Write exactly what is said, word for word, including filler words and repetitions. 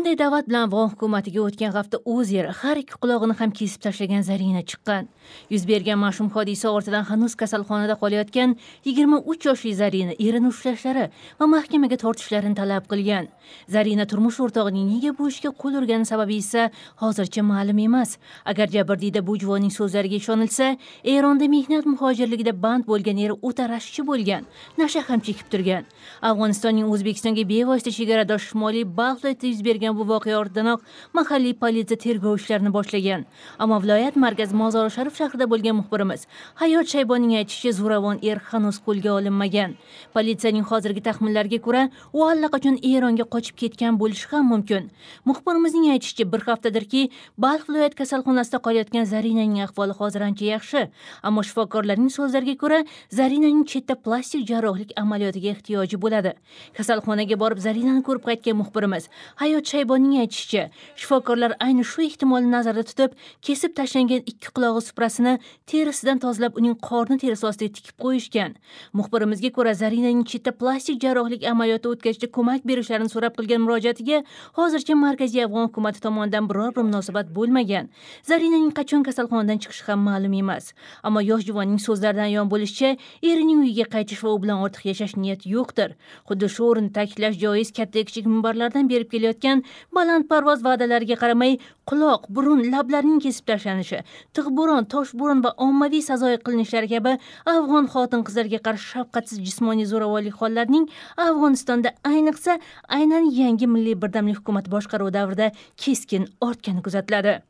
Milliy da'vat bilan Afg'on hukumatiga o'tgan hafta o'z yeri har ikki qulog'ini ham kesib tashlagan Zarina chiqqan. Yuz bergan mash'um hodisa ortidan hanuz kasalxonada qolayotgan yigirma uch yoshli Zarina erini ushlashlari va mahkamaga tortishlarini talab qilgan. Zarina turmush o'rtog'ining nega bu ishga qo'l urgani sababi esa hozircha ma'lum emas. Agar jabrdiyda bu juvonning so'zlariga ishonilsa, Eronda mehnat muhojirligida band bo'lgan eri o'ta rashkchi bo'lgan, nasha ham chekib turgan. Afg'onistonning O'zbekistonga bevosita chegaradosh Shimoliy Balx yuz bergan bu voqea ortidanoq mahalliy politsiya tergov ishlarini boshlagan. Ammo viloyat markazi Mozori Sharif shahrida bo'lgan muxbirimiz Hayot Shaybonning aytishicha, zo'ravon er hanuz qo'lga olinmagan. Politsiyaning hozirgi taxminlariga ko'ra, u allaqachon Eronga qochib ketgan bo'lishi ham mumkin. Muxbirimizning aytishicha, bir haftadirki Balx viloyat kasalxonasida qolayotgan Zarinaning ahvoli hozir ancha yaxshi, ammo shifokorlarning so'zlariga ko'ra, Zarinaning chetda plastik jarrohlik amaliyotiga ehtiyoji bo'ladi. Kasalxonaga borib Zarinani ko'rib qaytgan muxbirimiz Hayot Shaybonning aytishicha, shifokorlar ayni shu ehtimolni nazarda tutib, kesib tashlangan ikki qulog'i suprasini terisidan tozalab, uning qorni terisi ostiga tikib qo'yishgan. Muxbirimizga ko'ra, Zarinaning chetda plastik jarrohlik amaliyoti o'tkazishda ko'mak berishlarini so'rab qilgan murojaatiga hozircha Markaziy Afg'on hukumati tomonidan biror bir munosabat bo'lmagan. Zarinaning qachon kasalxonadan chiqishi ham ma'lum emas. Ammo yosh juvonning so'zlaridan ayon bo'lishicha, erining uyiga qaytish va u bilan ortiq yashash niyati yo'qdir. Xuddi shu o'rinda ta'kidlash joiz, katta-kichik minbarlardan berib kelayotgan balandparvoz va'dalarga qaramay, quloq, burun, lablarning kesib tashlanishi, tig'buron, toshburon va ommaviy sazoyi qilinishlari kabi afg'on xotin-qizlarga qarshi shafqatsiz jismoniy zo'ravonlik hollarining Afg'onistonda, ayniqsa aynan yangi milliy birdamlik hukumati boshqaruvi davrida keskin ortgani kuzatiladi.